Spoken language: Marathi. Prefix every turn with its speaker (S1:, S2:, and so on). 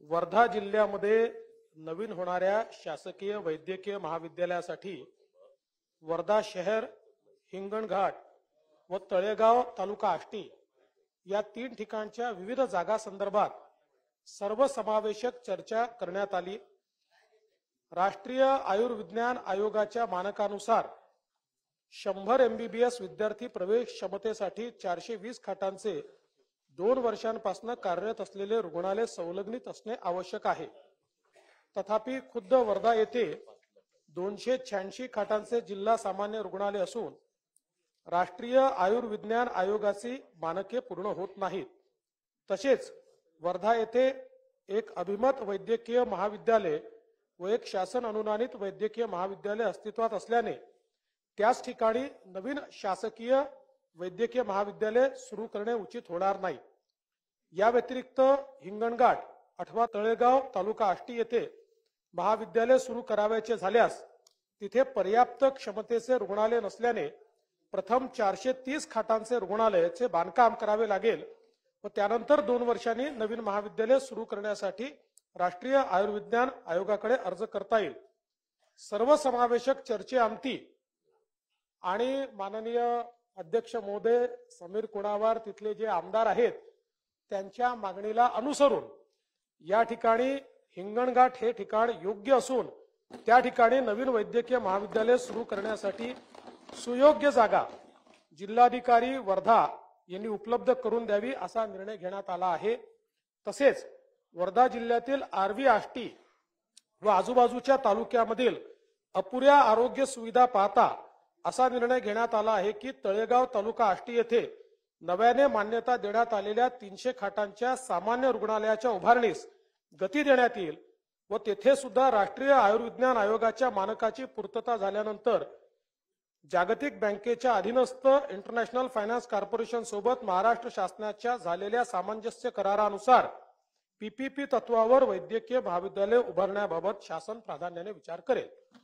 S1: वर्धा जिल्ह्यामध्ये नवीन होणाऱ्या शासकीय वैद्यकीय महाविद्यालयासाठी वर्धा शहर, हिंगणघाट व तळेगाव तालुका आष्टी या 3 ठिकाणच्या विविध जागा संदर्भात सर्वसमावेशक चर्चा करण्यात आली। राष्ट्रीय आयुर्विज्ञान आयोगाच्या मानकानुसार 100 MBBS विद्यार्थी प्रवेश क्षमतेसाठी 420 खाटांचे 2 वर्षांपासून कार्यरत असलेले रुग्णालय संलग्नित असणे आवश्यक आहे। तथापि खुद्द वर्धा येथे 286 खाटांचे जिल्हा सामान्य रुग्णालय असून राष्ट्रीय आयुर्विज्ञान आयोगाची मानके पूर्ण होत नाहीत। तसेच वर्धा येथे एक अभिमत वैद्यकीय महाविद्यालय व एक शासन अनुदानित वैद्यकीय महाविद्यालय अस्तित्वात असल्याने त्याच ठिकाणी नवीन शासकीय वैद्यकीय महाविद्यालय सुरू करणे उचित होणार नाही। या व्यतिरिक्त हिंगणघाट अथवा तळेगाव तालुका आष्टी येथे महाविद्यालय सुरू करावयाचे झाल्यास तिथे पर्याप्त क्षमतेचे रुग्णालय नसल्याने प्रथम 430 खाटांचे रुग्णालयाचे बांधकाम करावे लागेल व त्यानंतर 2 वर्षांनी नवीन महाविद्यालय सुरू करण्यासाठी राष्ट्रीय आयुर्विज्ञान आयोगाकडे अर्ज करता येईल। सर्वसमावेशक चर्चेअंती आणि माननीय अध्यक्ष महोदय समीर कुणावार तिथले जे आमदार आहेत त्यांच्या मागणीला अनुसरून या ठिकाणी हिंगणघाट हे ठिकाण योग्य असून त्या ठिकाणी नवीन वैद्यकीय महाविद्यालय सुरू करण्यासाठी सुयोग्य जागा जिल्हाधिकारी वर्धा यांनी उपलब्ध करून द्यावी असा निर्णय घेण्यात आला आहे। तसेच वर्धा जिल्ह्यातील आर्वी आष्टी व आजूबाजूच्या तालुक्यामधील अपुऱ्या आरोग्य सुविधा पाहता असा निर्णय घेण्यात आला आहे की तळेगाव तालुका आष्टी येथे नव्याने मान्यता देण्यात आलेल्या 300 खाटांच्या सामान्य रुग्णालयाच्या उभारणीस गती देण्यात येईल व तेथे सुद्धा राष्ट्रीय आयुर्विज्ञान आयोगाच्या मानकाची पूर्तता झाल्यानंतर जागतिक बँकेच्या अधीनस्थ इंटरनॅशनल फायनान्स कॉर्पोरेशन सोबत महाराष्ट्र शासनाच्या झालेल्या सामंजस्य करारानुसार PPP तत्वावर वैद्यकीय महाविद्यालय उभारण्याबाबत शासन प्राधान्याने विचार करेल।